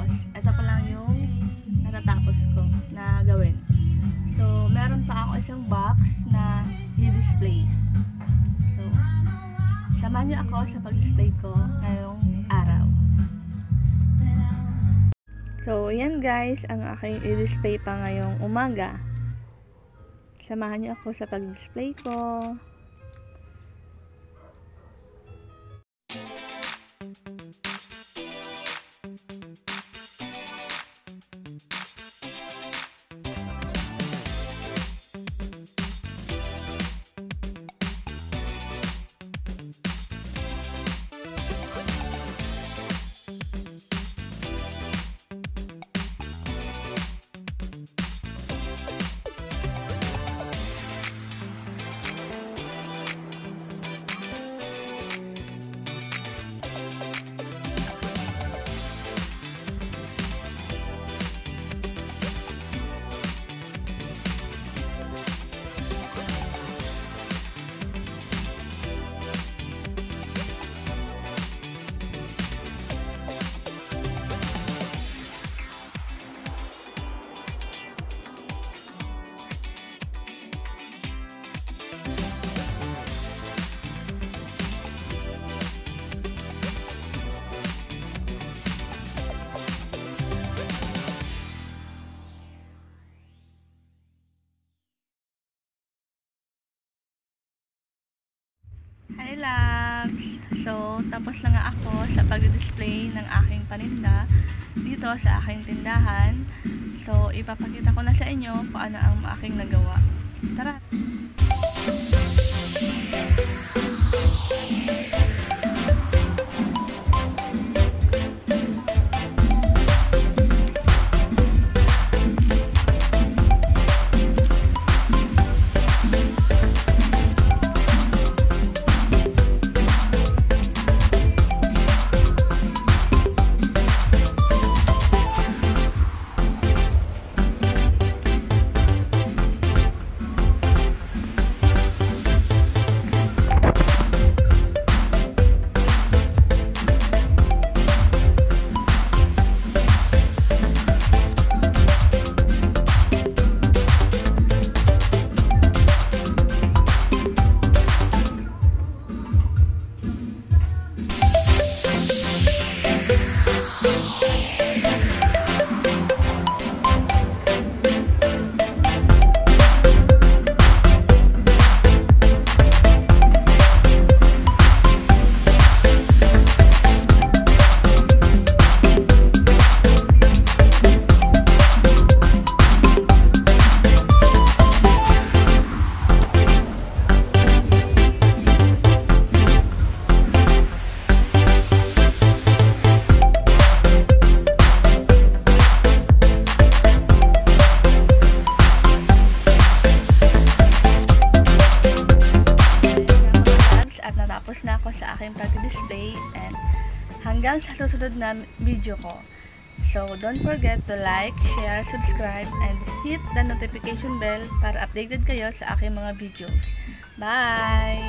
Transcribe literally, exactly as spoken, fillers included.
Tapos, ito pa lang yung natatapos ko na gawin. So, meron pa ako isang box na i-display. So, samahan niyo ako sa pag-display ko ngayong araw. So, yan guys, ang aking i-display pa ngayong umaga. Samahan niyo ako sa pag-display ko. Hi loves! So, tapos na nga ako sa pag-display ng aking paninda dito sa aking tindahan. So, ipapakita ko na sa inyo kung ano ang aking nagawa. Tara! Tapos na ako sa aking pag-display and hanggang sa susunod na video ko. So, don't forget to like, share, subscribe, and hit the notification bell para updated kayo sa aking mga videos. Bye!